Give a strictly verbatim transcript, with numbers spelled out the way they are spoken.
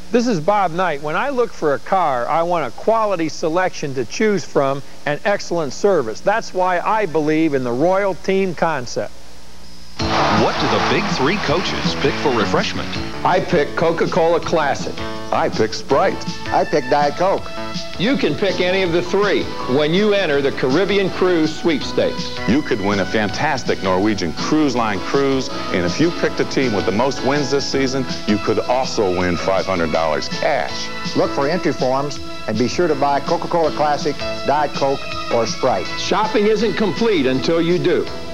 This is Bob Knight. When I look for a car, I want a quality selection to choose from and excellent service. That's why I believe in the Royal Team concept. What do the big three coaches pick for refreshment? I pick Coca-Cola Classic. I pick Sprite. I pick Diet Coke. You can pick any of the three when you enter the Caribbean Cruise Sweepstakes. You could win a fantastic Norwegian Cruise Line cruise, and if you picked a team with the most wins this season, you could also win five hundred dollars cash. Look for entry forms and be sure to buy Coca-Cola Classic, Diet Coke, or Sprite. Shopping isn't complete until you do.